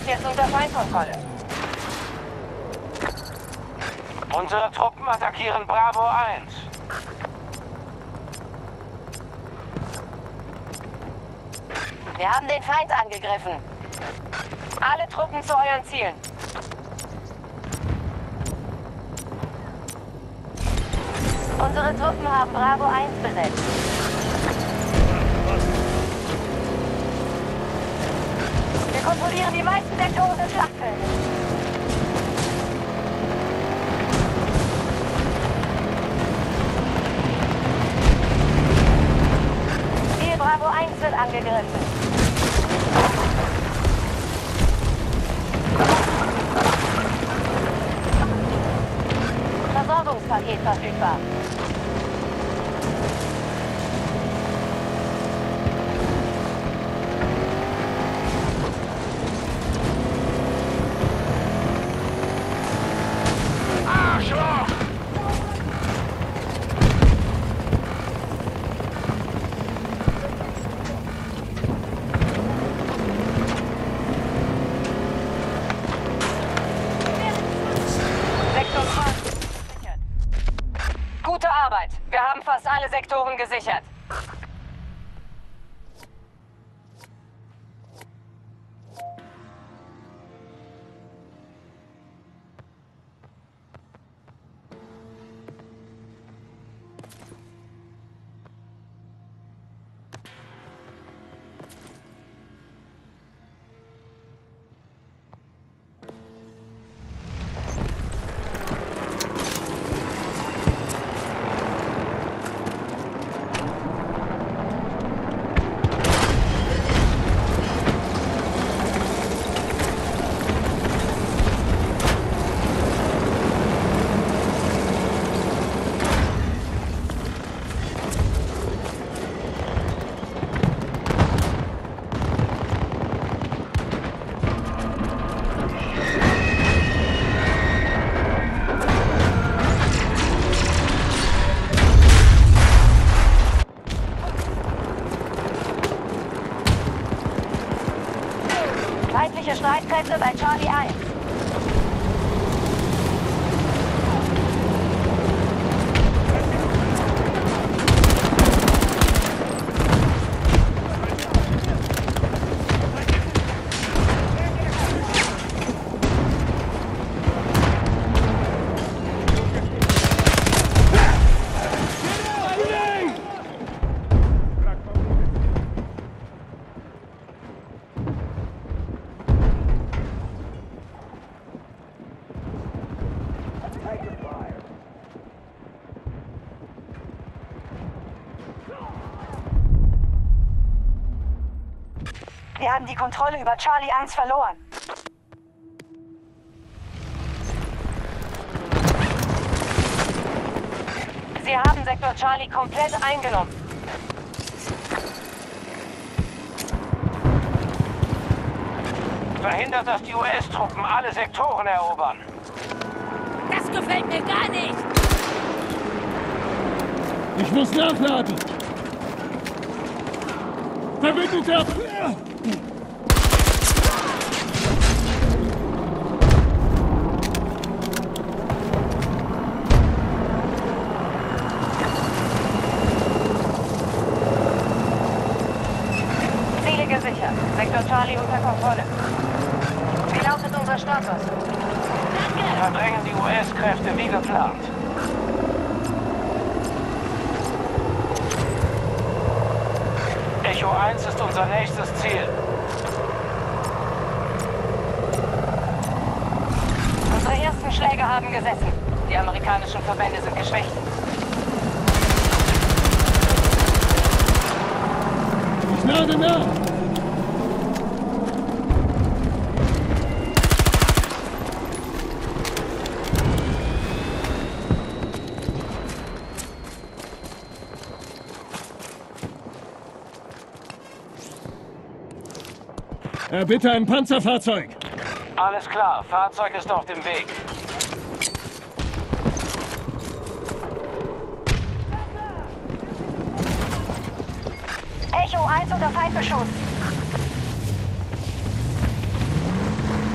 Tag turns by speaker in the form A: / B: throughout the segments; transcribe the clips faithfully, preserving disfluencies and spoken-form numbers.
A: jetzt unter Feindkontrolle.
B: Unsere Truppen attackieren Bravo eins.
A: Wir haben den Feind angegriffen. Alle Truppen zu euren Zielen. Unsere Truppen haben Bravo eins besetzt. Wir kontrollieren die meisten Sektoren des Schlachtfeldes. Ziel Bravo eins wird angegriffen. Versorgungspaket verfügbar.
B: Arschloch!
A: Sektor zwanzig gesichert. Gute Arbeit. Wir haben fast alle Sektoren gesichert. Feindliche Streitkräfte bei Charlie eins. Wir haben die Kontrolle über Charlie eins verloren. Sie haben Sektor Charlie komplett eingenommen.
B: Verhindert, dass die U S-Truppen alle Sektoren erobern.
A: Das gefällt mir gar nicht!
C: Ich muss nachladen! Verbündeter!
A: Ziele gesichert. Sektor Charlie unter Kontrolle. Wie lautet unser Status?
B: Wir verdrängen die U S-Kräfte wie geplant. Echo eins ist unser nächstes Ziel.
A: Unsere ersten Schläge haben gesessen. Die amerikanischen Verbände sind geschwächt.
C: Ich lade nach! Äh, bitte ein Panzerfahrzeug!
B: Alles klar, Fahrzeug ist auf dem Weg.
A: Echo eins unter Feindbeschuss.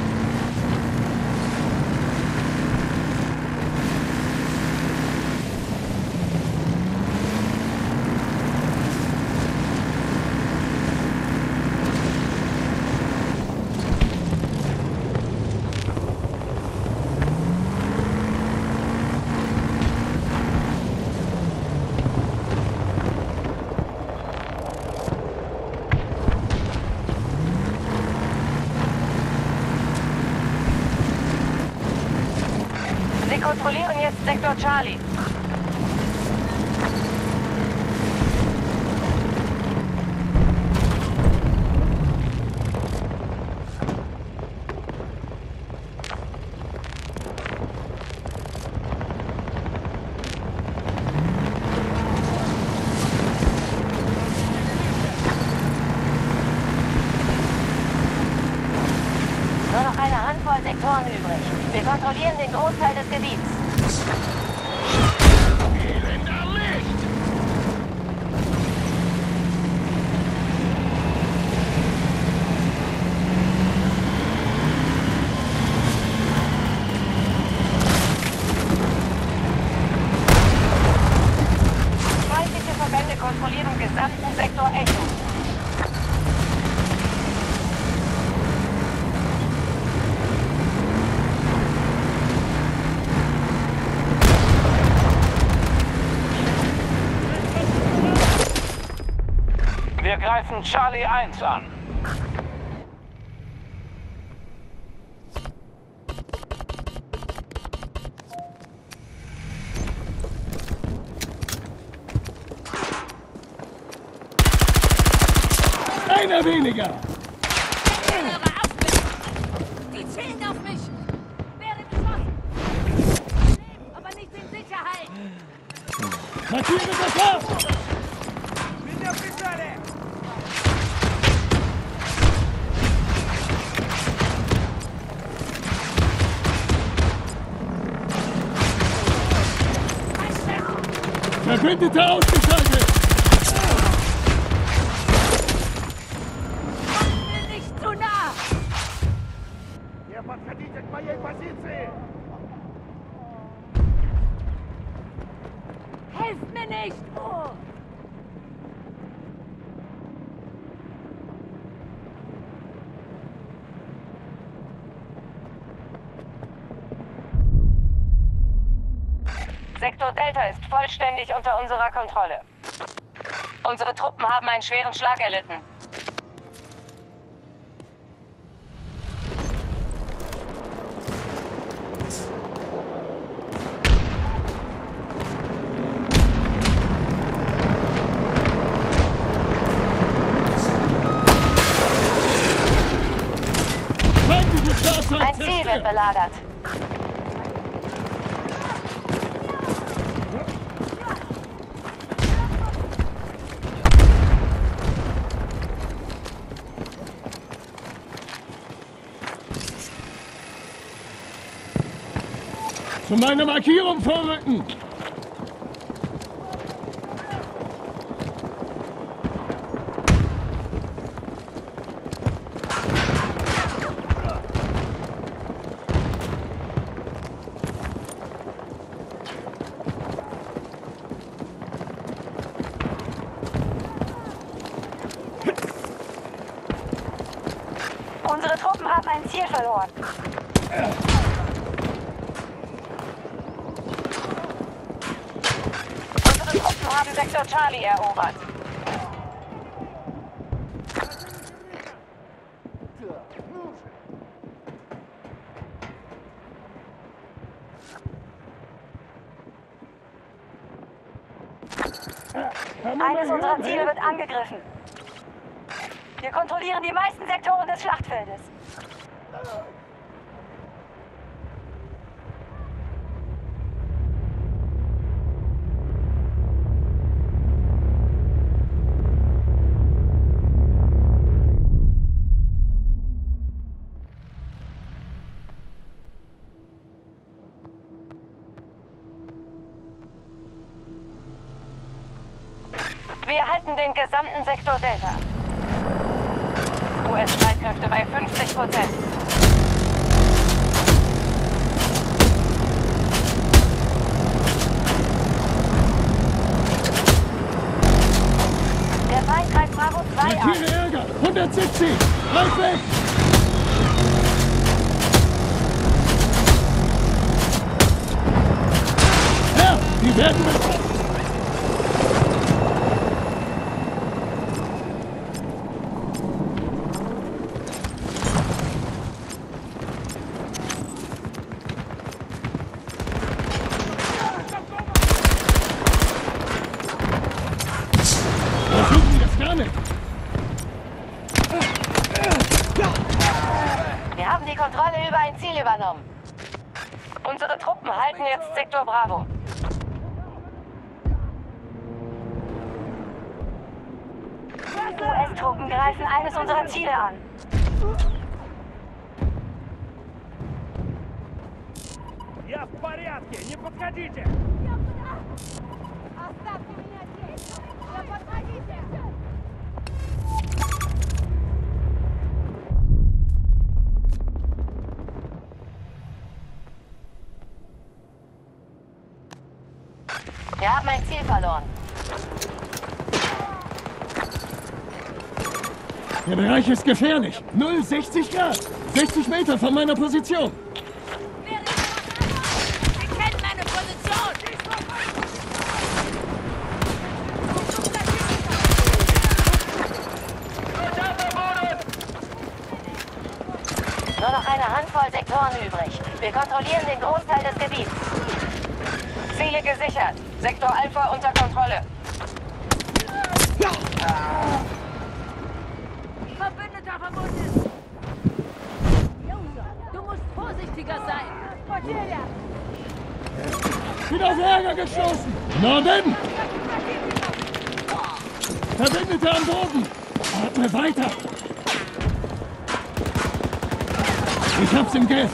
A: kontrollieren jetzt Sektor Charlie. Nur noch eine Handvoll Sektoren übrig. Wir kontrollieren den Großteil des Gebiets.
C: Elender Licht!
A: Feindliche Verbände kontrollieren gesamten Sektor Echo.
B: Wir greifen Charlie eins an.
C: Einer weniger!
D: Höre auf mich! Die zielen auf mich! Werde beschossen! Leben, aber nicht in Sicherheit!
C: Markiere das ab! Verbündete ausgeschaltet!
D: Kommt mir nicht zu nah! Helft mir nicht! Oh.
A: Sektor Delta ist vollständig unter unserer Kontrolle. Unsere Truppen haben einen schweren Schlag erlitten.
C: Feindliches Fahrzeug
A: Ein Ziel wird
C: zerstört!
A: belagert.
C: Zu meiner Markierung vorrücken!
A: Unsere Truppen haben ein Ziel verloren. Unsere Truppen haben Sektor Charlie erobert. Eines unserer Ziele wird angegriffen. Wir kontrollieren die meisten Sektoren des Schlachtfeldes. Wir halten den gesamten Sektor Delta. U S-Streitkräfte bei fünfzig Prozent. Der Feind greift Bravo zwei an.
C: Markiere Ärger! hundertsiebzig! Bleib weg! Herr, die werden mit...
A: übernommen. Unsere Truppen halten jetzt Sektor Bravo. U S-Truppen greifen eines unserer Ziele an.
B: Я в порядке, не подходите!
D: Оставьте меня здесь! Не подходите!
A: Wir haben ein Ziel verloren.
C: Der Bereich ist gefährlich. null, sechzig Grad. sechzig Meter von meiner Position.
D: Wer ist das? Sie kennen meine Position!
A: Nur noch eine Handvoll Sektoren übrig. Wir kontrollieren den Großteil des Gebiets. Ziele gesichert. Sektor Alpha unter Kontrolle.
D: Verbündeter verbunden! Junge, du musst vorsichtiger sein!
C: Bin auf Ärger gestoßen. Norden! Verbündete am Boden. Atme weiter. Ich hab's im Griff.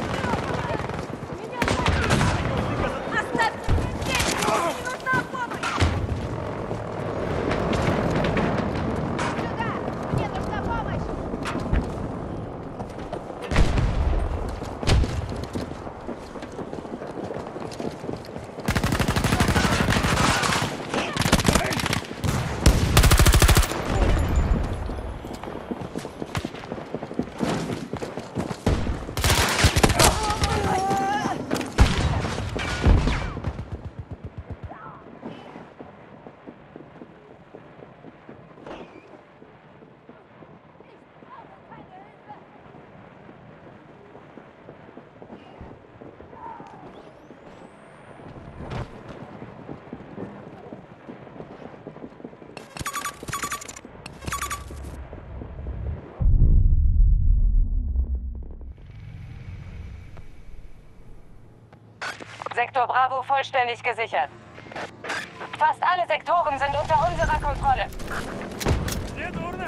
A: Sektor Bravo vollständig gesichert. Fast alle Sektoren sind unter unserer Kontrolle.
B: Не дурно!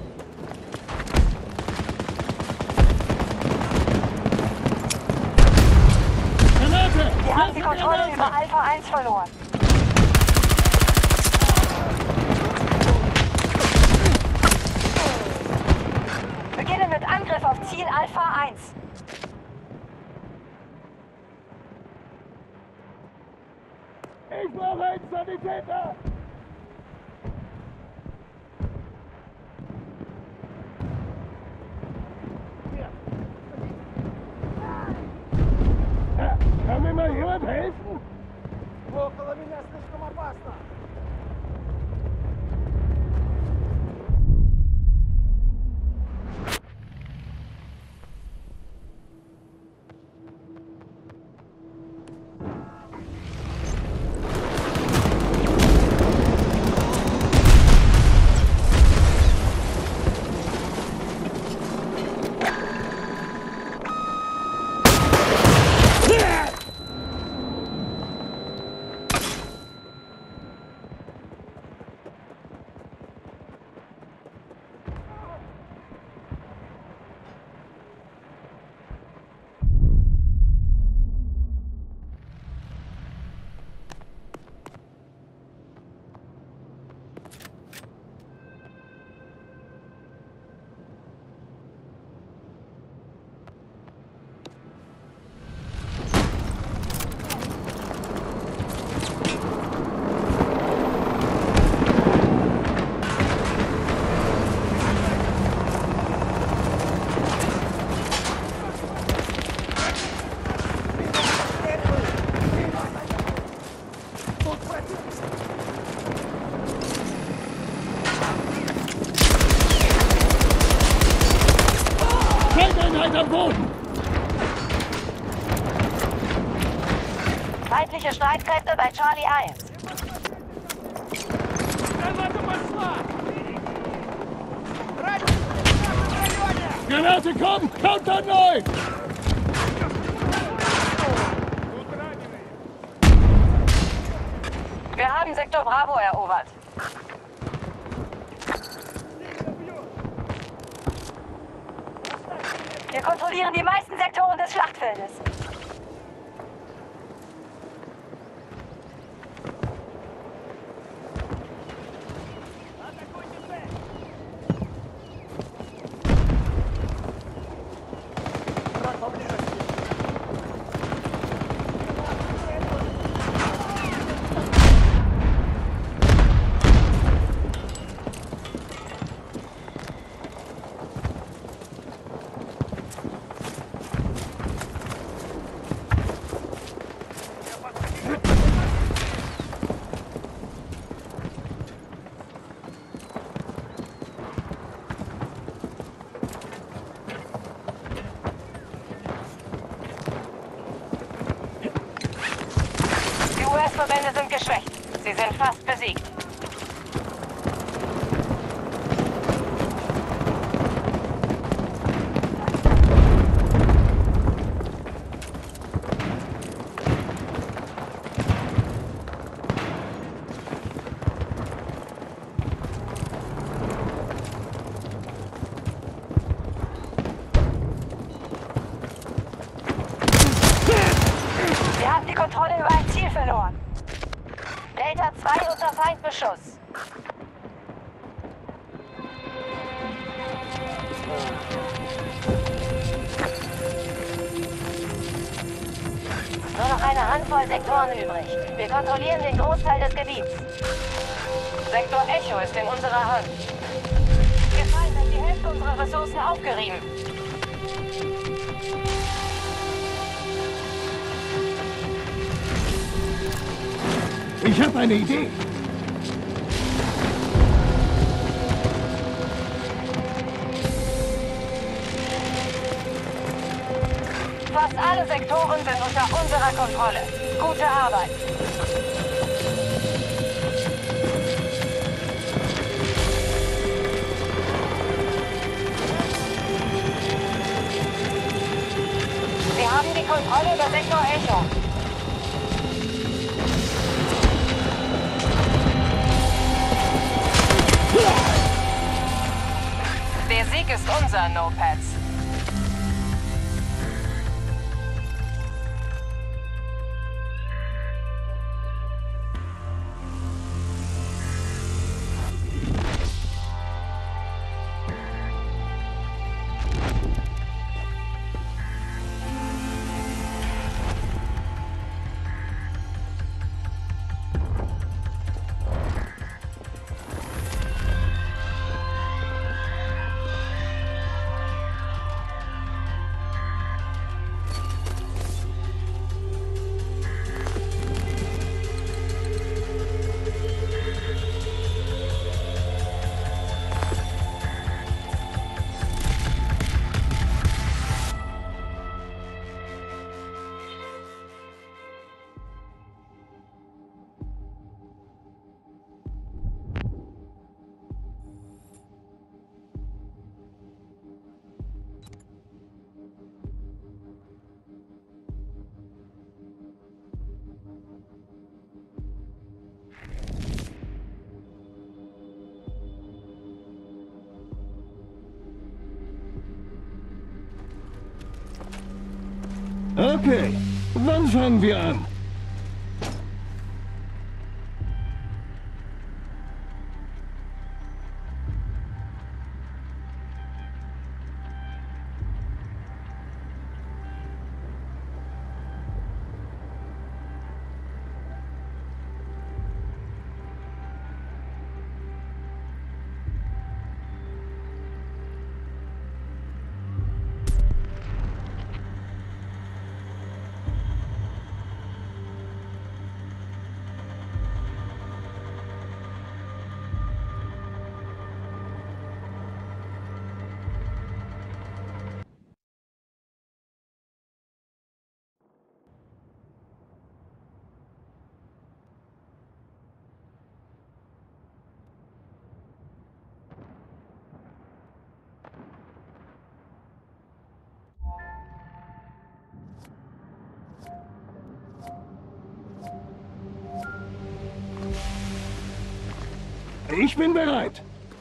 C: Granate!
A: Wir haben die Kontrolle über Alpha eins verloren. Beginnen mit Angriff auf Ziel Alpha eins.
C: Ich brauche einen Sanitäter! Ja, kann mir mal jemand helfen?
B: Около меня слишком опасно!
C: Feindeinheit am Boden!
A: Feindliche Streitkräfte bei Charlie eins.
B: Граната пошла!
C: Granate, komm! Counter neu!
A: Wir haben Sektor Bravo erobert. Wir kontrollieren die meisten Sektoren des Schlachtfeldes. Die U S-Verbände sind geschwächt. Sie sind fast besiegt. Wir haben die Kontrolle über ein Ziel verloren. Delta zwei unter Feindbeschuss. Nur noch eine Handvoll Sektoren übrig. Wir kontrollieren den Großteil des Gebiets. Sektor Echo ist in unserer Hand. Der Feind hat die Hälfte unserer Ressourcen aufgerieben.
C: Ich habe eine Idee.
A: Fast alle Sektoren sind unter unserer Kontrolle. Gute Arbeit. Wir haben die Kontrolle über Sektor Echo. Der Sieg ist unser, No-Pads.
C: Okay, wann fangen wir an? Ich bin bereit.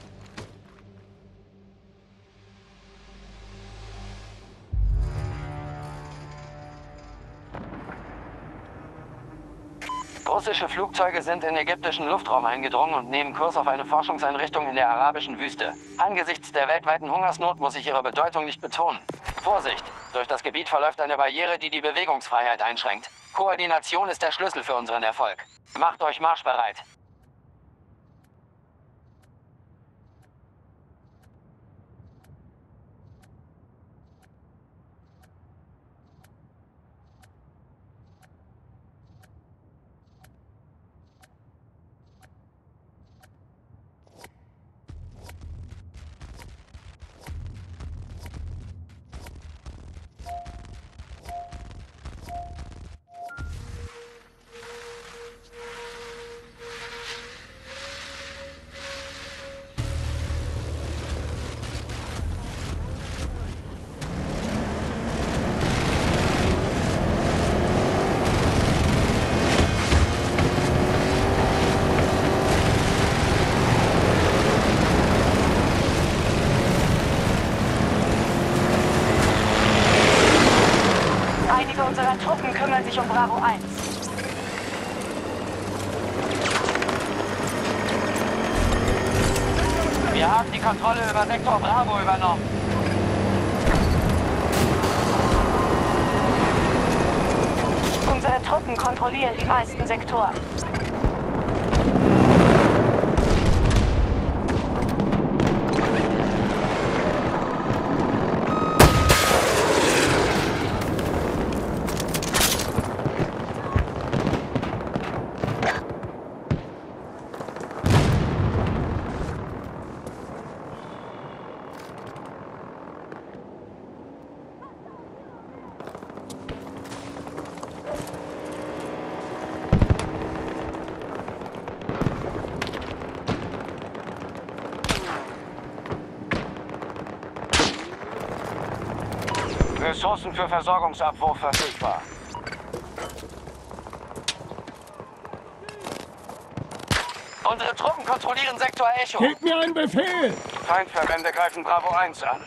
B: Russische Flugzeuge sind in ägyptischen Luftraum eingedrungen und nehmen Kurs auf eine Forschungseinrichtung in der arabischen Wüste. Angesichts der weltweiten Hungersnot muss ich ihre Bedeutung nicht betonen. Vorsicht! Durch das Gebiet verläuft eine Barriere, die die Bewegungsfreiheit einschränkt. Koordination ist der Schlüssel für unseren Erfolg. Macht euch marschbereit!
A: Unsere Truppen kümmern sich um Bravo eins.
B: Wir haben die Kontrolle über Sektor Bravo übernommen.
A: Unsere Truppen kontrollieren die meisten Sektoren.
B: Ressourcen für Versorgungsabwurf verfügbar. Unsere Truppen kontrollieren Sektor Echo.
C: Gebt mir einen Befehl!
B: Feindverbände greifen Bravo eins an.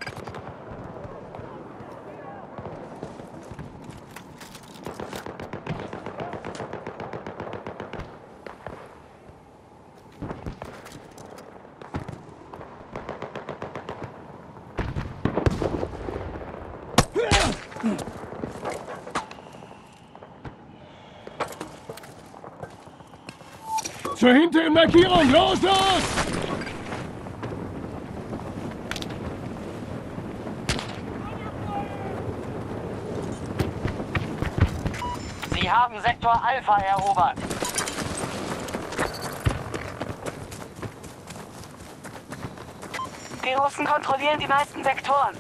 C: Zur hinteren Markierung! Los, los!
B: Sie haben Sektor Alpha erobert.
A: Die Russen kontrollieren die meisten Sektoren.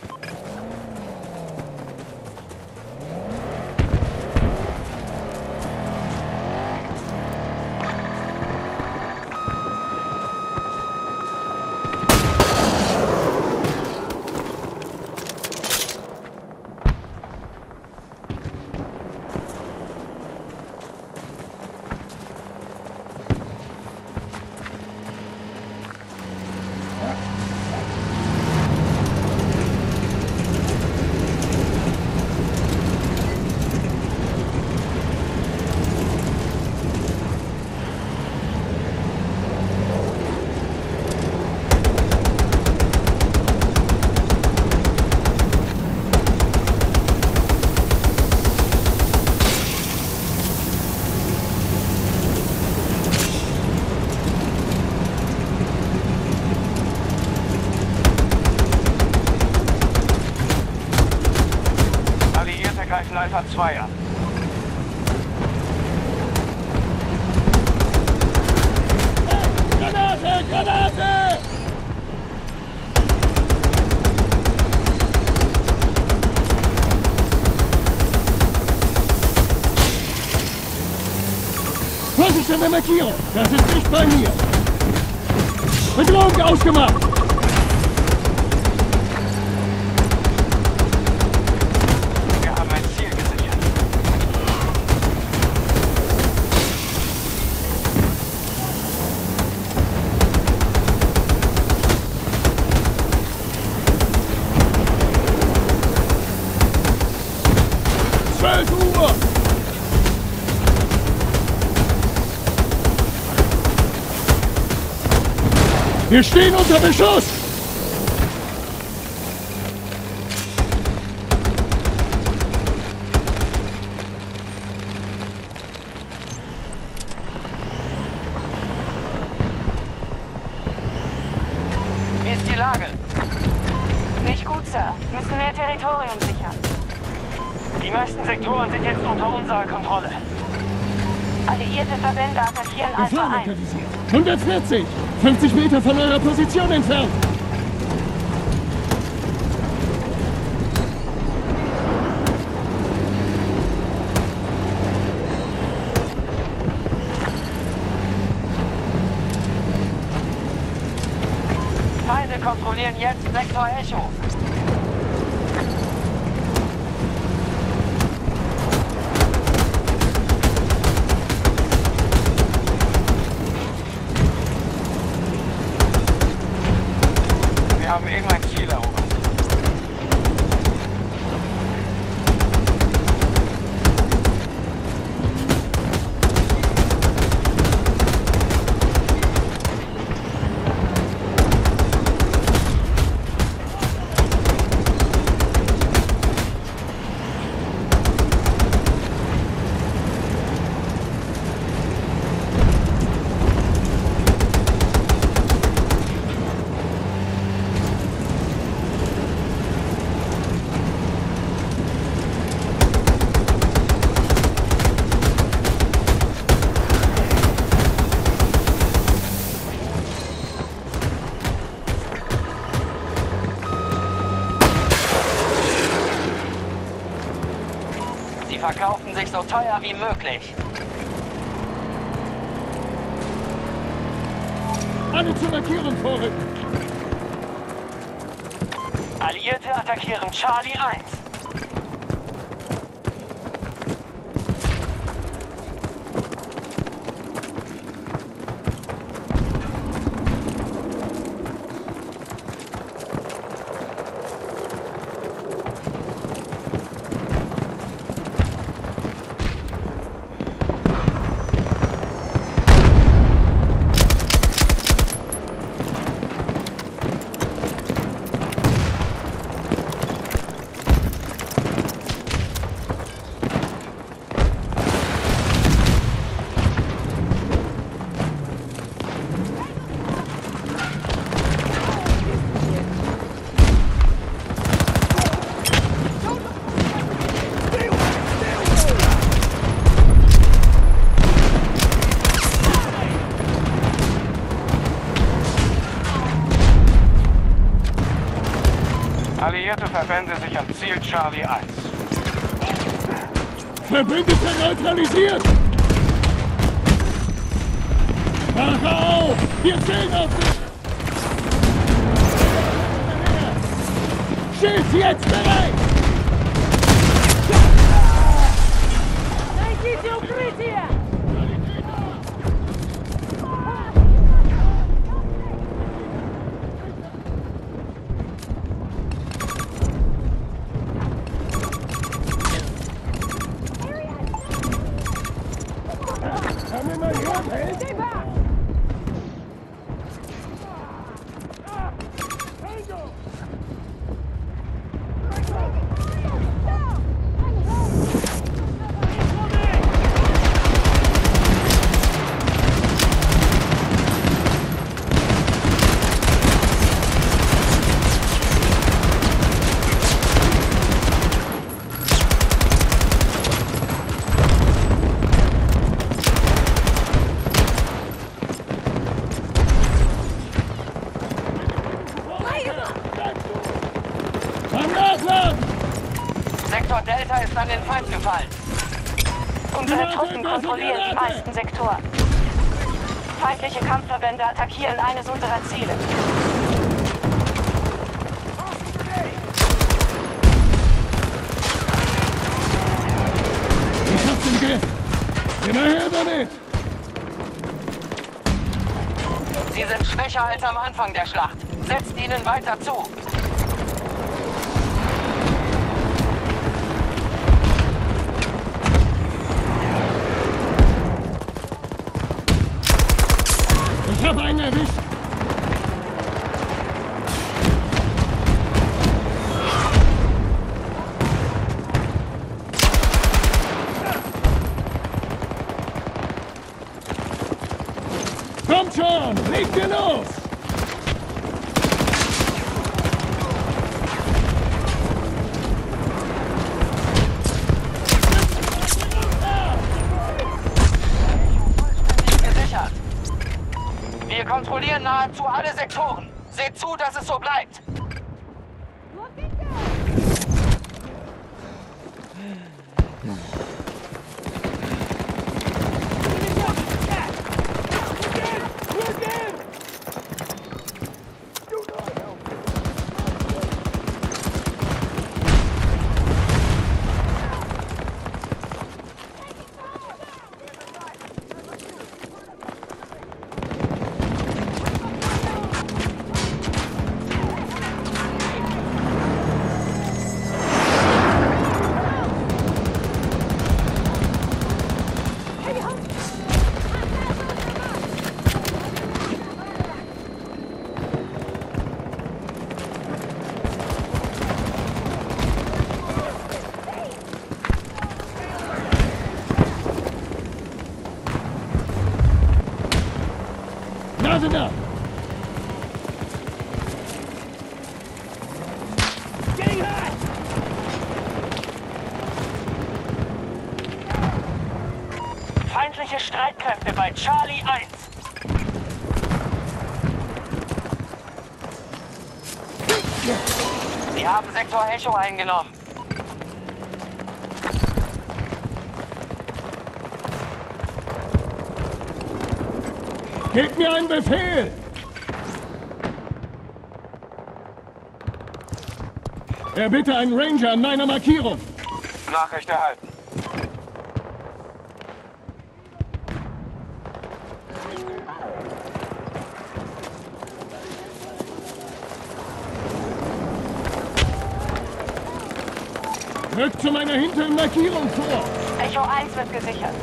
B: Greifen Alpha zwei an.
C: Granate! Granate! Vorsicht an der Markierung! Das ist nicht bei mir! Bedrohung ausgemacht! Wir stehen unter Beschuss!
B: Wie ist die Lage?
A: Nicht gut, Sir. Müssen mehr Territorium sichern.
B: Die meisten Sektoren sind jetzt unter unserer Kontrolle.
A: Alliierte Verbände attackieren Alpha
C: Gefahr
A: eins.
C: lokalisiert. hundertvierzig! fünfzig Meter von eurer Position entfernt!
B: Feinde kontrollieren jetzt Sektor Echo. Wir haben eben ein Ziel erobert. Sie verkaufen sich so teuer wie möglich.
C: Alle zur Markierung vorrücken!
B: Alliierte attackieren Charlie eins. Alliierte Verbände sich am Ziel Charlie eins.
C: Verbündete neutralisiert! Wache auf! Wir zählen auf dich! Schild jetzt bereit!
D: Найдите укрытие!
C: Kann mir mal jemand helfen?
B: Sektor Delta ist an den Feind gefallen.
A: Unsere Truppen kontrollieren die meisten Sektoren. Feindliche Kampfverbände attackieren eines unserer Ziele.
C: Ich hab's im Griff! Immer her damit!
B: Sie sind schwächer als am Anfang der Schlacht. Setzt ihnen weiter zu.
C: Ich habe einen erwischt! Jetzt schon! Legt ihr los!
B: Gesichert. Wir kontrollieren nahezu alle Sektoren. Seht zu, dass es so bleibt.
C: Nase da!
B: Feindliche Streitkräfte bei Charlie eins. Sie haben Sektor Echo eingenommen.
C: Gebt mir einen Befehl! Erbitte einen Ranger an meiner Markierung.
B: Nachricht erhalten.
C: Rückt zu meiner hinteren Markierung vor!
A: Echo eins wird gesichert.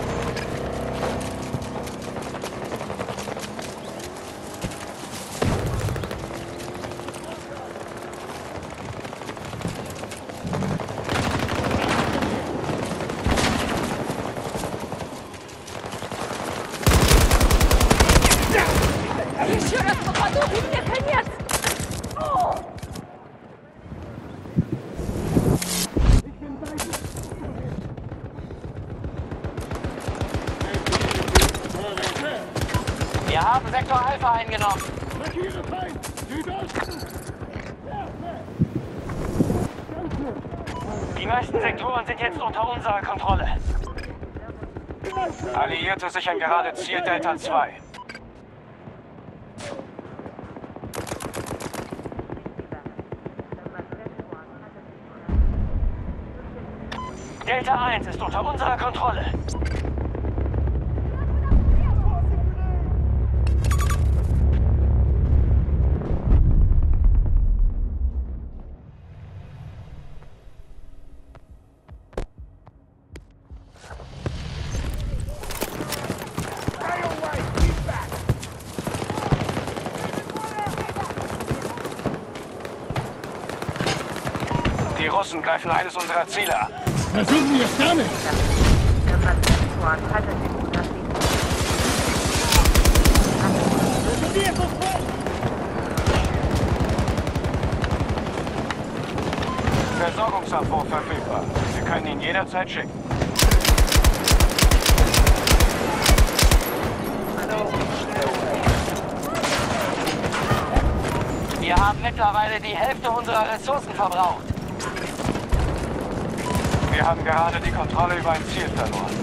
B: Wir haben Sektor Alpha eingenommen.
C: Markiere Feind! Südosten!
B: Die meisten Sektoren sind jetzt unter unserer Kontrolle. Alliierte sichern gerade Ziel Delta zwei. Delta eins ist unter unserer Kontrolle. Die Russen greifen eines unserer Ziele an.
C: Versuchen wir es damit! Versorgungsabbruch verfügbar. Wir können ihn jederzeit schicken. Wir haben mittlerweile die Hälfte unserer Ressourcen verbraucht. Wir haben gerade die Kontrolle über ein Ziel verloren.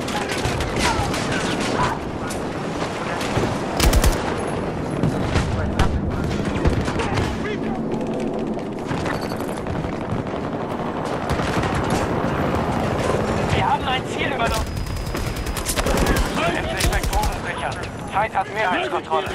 C: Wir haben ein Ziel übernommen. Endlich Sektoren sichern. Feind hat Mehrheitskontrolle.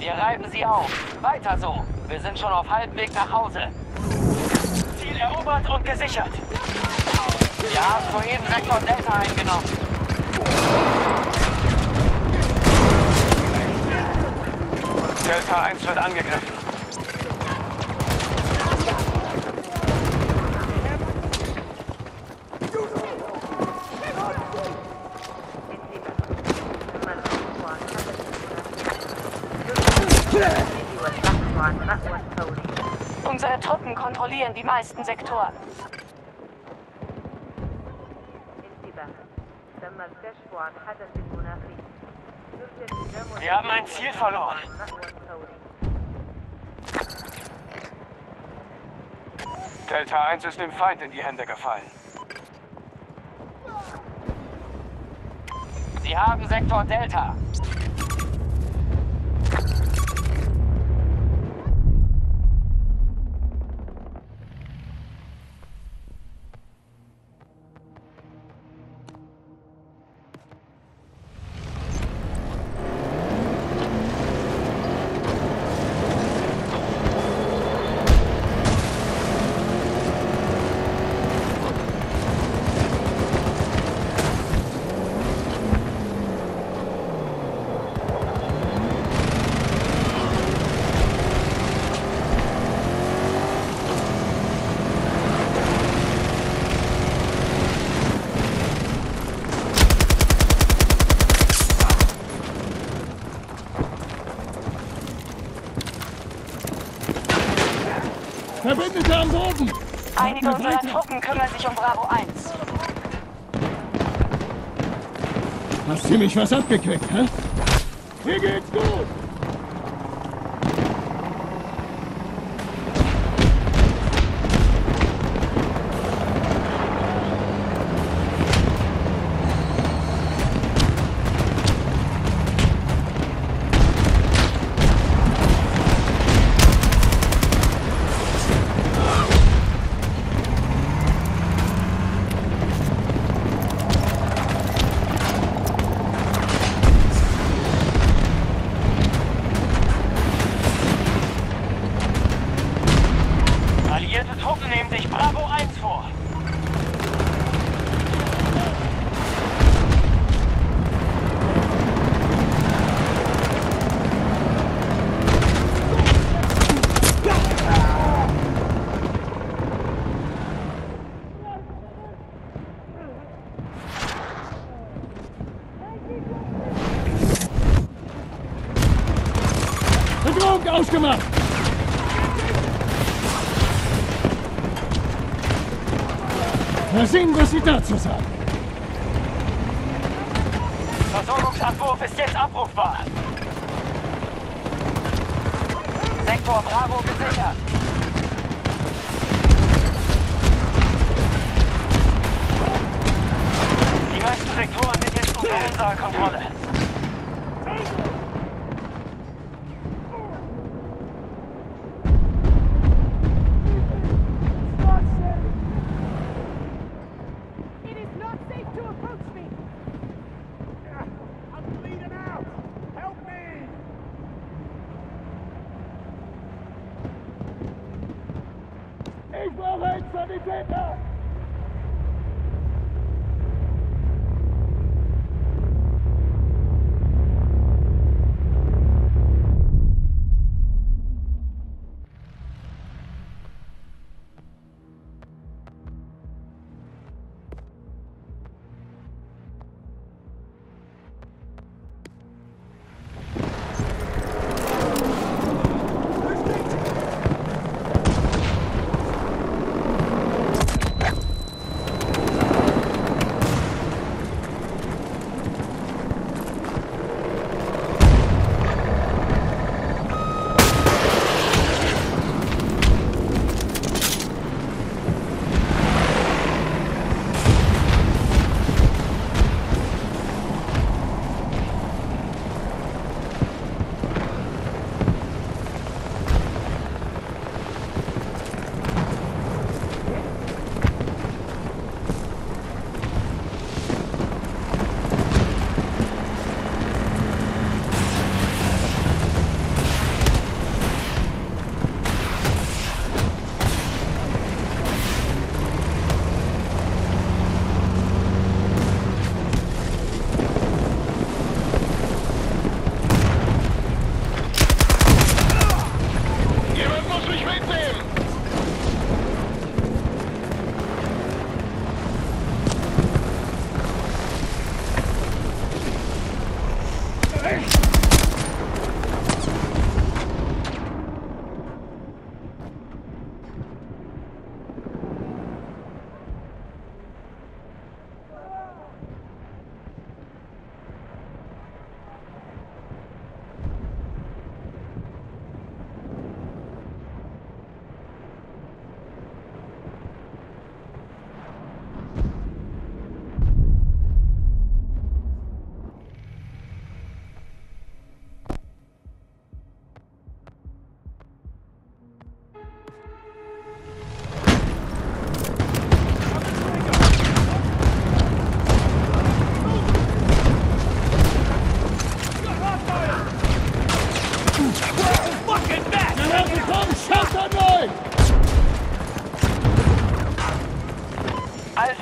B: Wir reiben sie auf. Weiter so. Wir sind schon auf halbem Weg nach Hause. Ziel erobert und gesichert. Wir haben soeben Sektor Delta eingenommen. Delta eins wird angegriffen.
A: Unsere Truppen kontrollieren die meisten Sektoren.
B: Wir haben ein Ziel verloren. Delta eins ist dem Feind in die Hände gefallen. Sie haben Sektor Delta.
C: Verbündete am Boden!
A: Einige unserer Truppen kümmern sich um Bravo eins.
C: Hast ziemlich was abgekriegt, hä? Hier geht's gut!
B: Alliierte Truppen nehmen sich Bravo eins vor.
C: Bedrohung ausgemacht! Mal sehen, was Sie dazu sagen.
B: Versorgungsabwurf ist jetzt abrufbar. Sektor Bravo gesichert. Die meisten Sektoren sind jetzt unter unserer Kontrolle.
C: Ich brauche einen Sanitäter!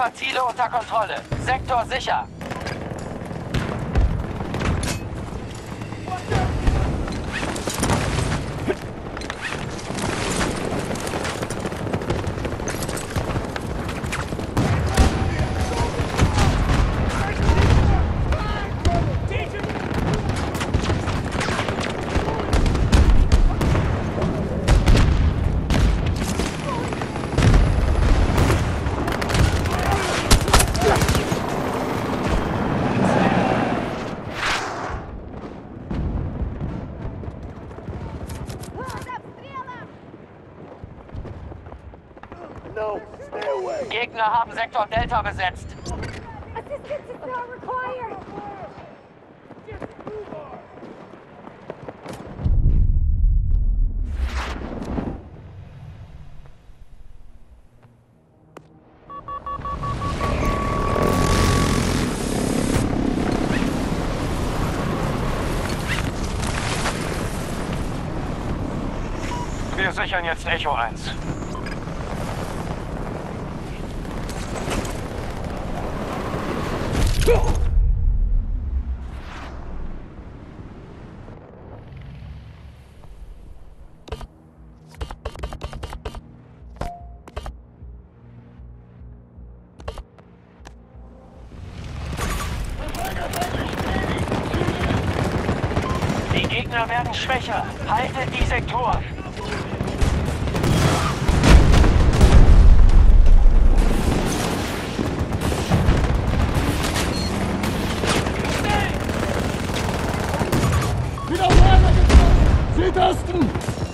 B: Alpha, Ziele unter Kontrolle. Sektor sicher. Gegner haben Sektor Delta besetzt.
D: Assistance is not required!
B: Wir sichern jetzt Echo eins. Die Gegner werden schwächer. Haltet die Sektoren.
C: Wieder weitergekommen! Südosten!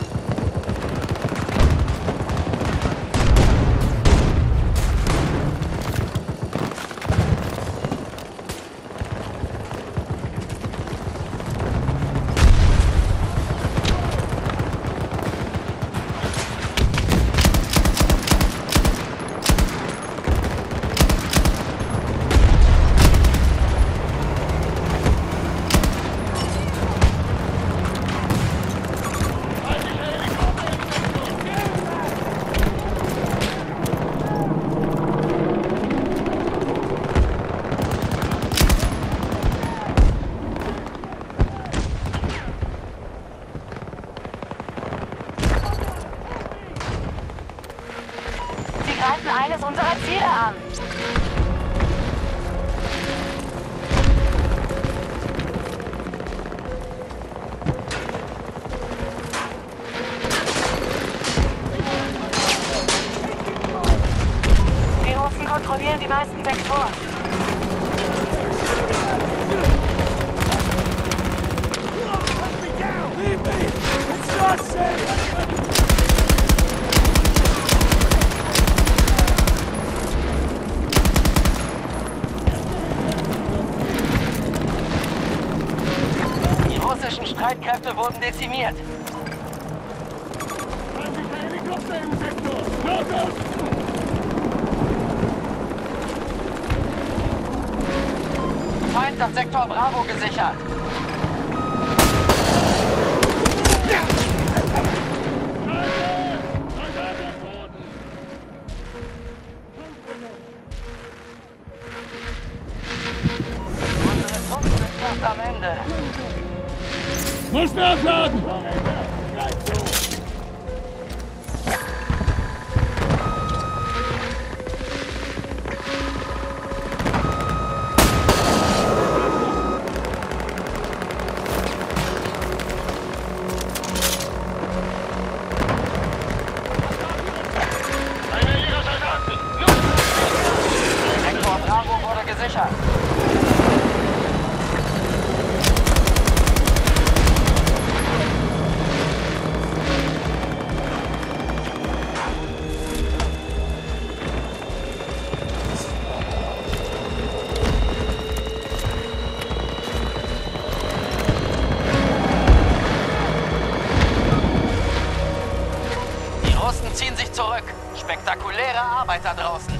A: Greifen eines unserer Ziele an. Die Russen kontrollieren die meisten Sektoren.
B: Die russischen Streitkräfte wurden dezimiert.
C: Feindliche Helikopter im Sektor! Nordosten!
B: Feind hat Sektor Bravo gesichert. Unsere Truppen sind fast am Ende.
C: Muss nachladen!
B: Sektor Bravo wurde gesichert. Die Russen ziehen sich zurück. Spektakuläre Arbeit da draußen.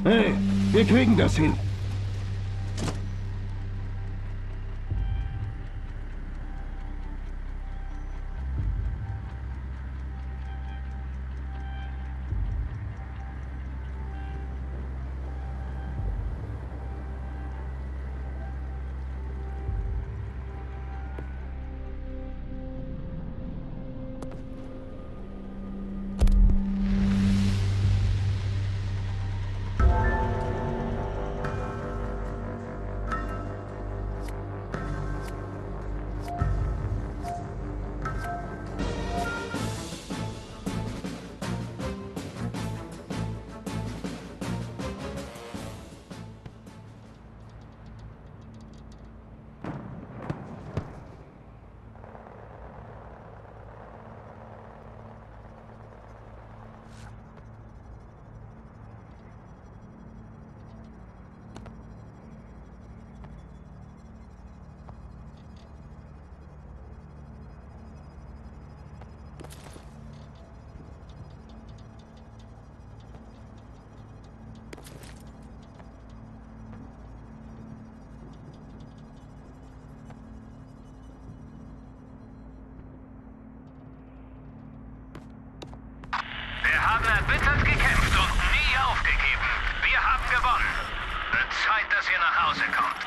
C: Hey, wir kriegen das hin.
E: Wir haben erbittert gekämpft und nie aufgegeben. Wir haben gewonnen. Wird Zeit, dass ihr nach Hause kommt.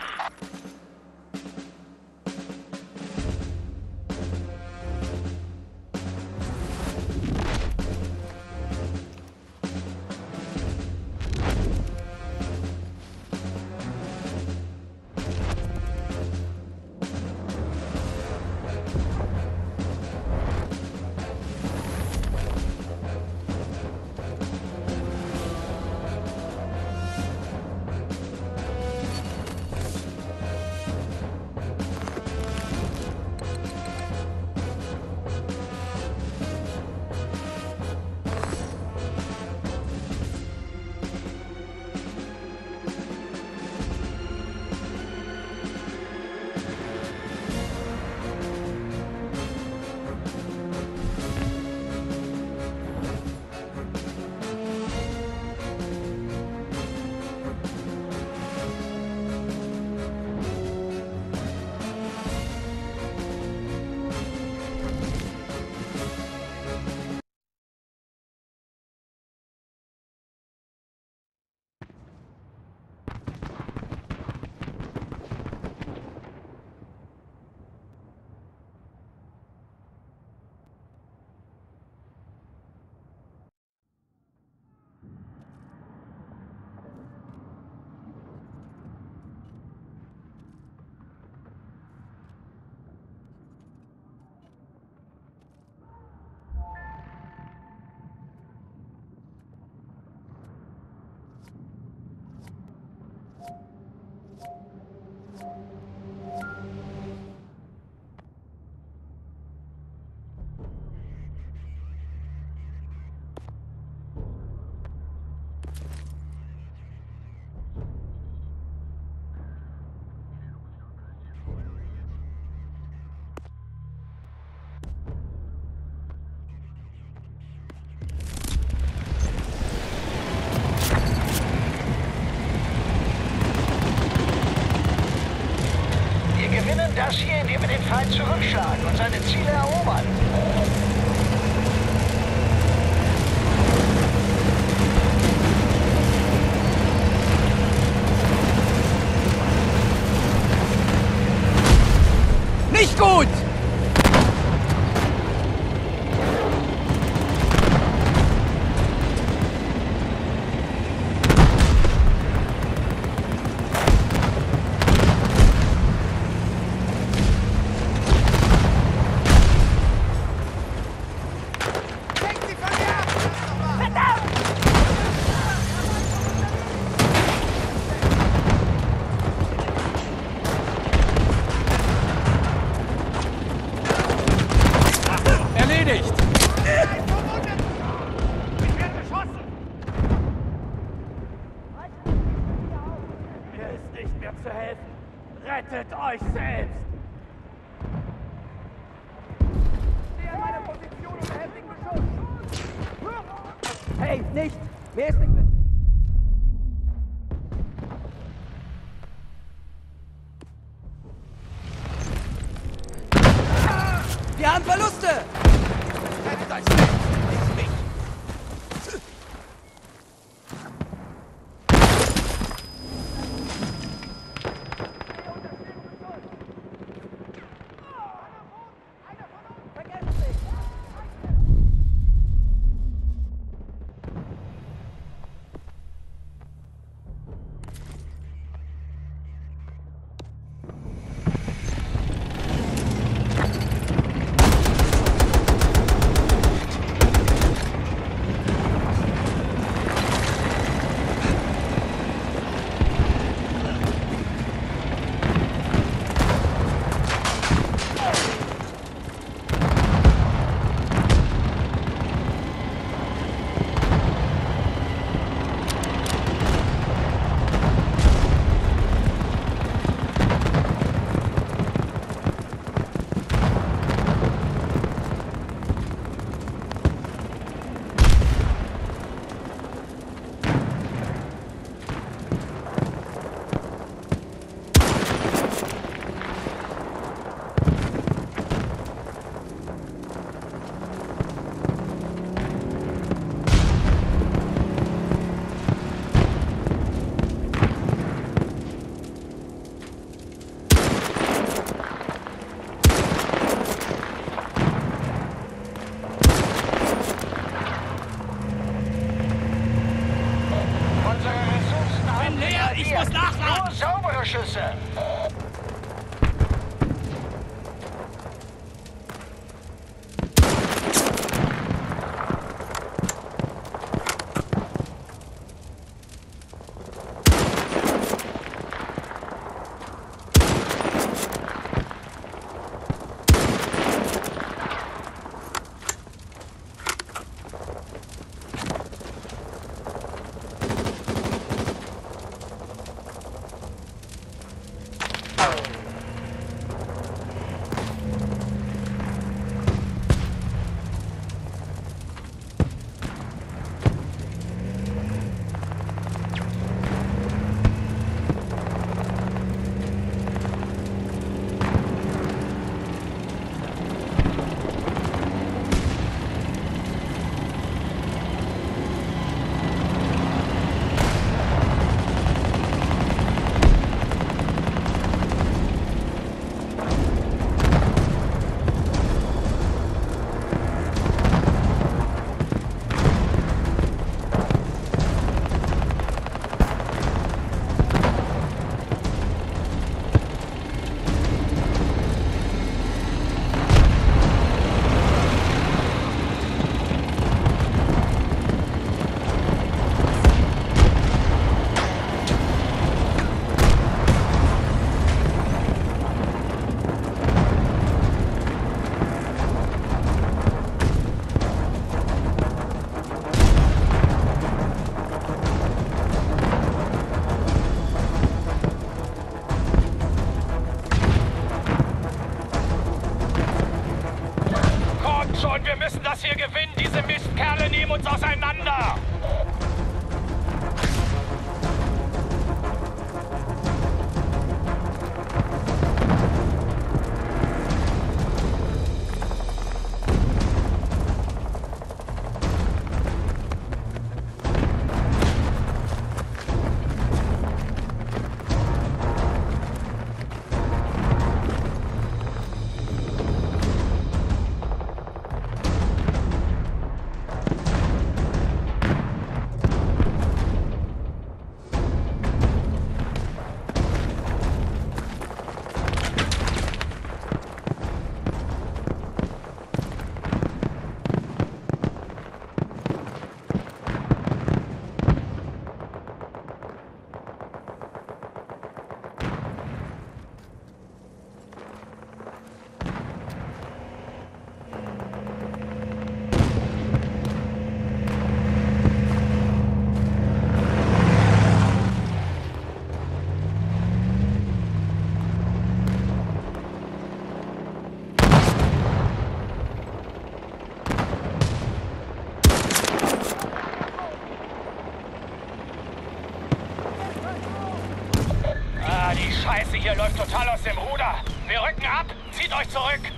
F: Das hier, indem wir den Feind zurückschlagen und seine Ziele erobern.
G: Nicht gut!
C: Rettet euch selbst!
G: Stehe an meiner Position unter heftigem Beschuss! Hey, nicht! Mir ist nicht...
F: Schüsse!
E: Schon, wir müssen das hier gewinnen. Diese Mistkerle nehmen uns auseinander. Die Scheiße hier läuft total aus dem Ruder. Wir rücken ab. Zieht euch zurück.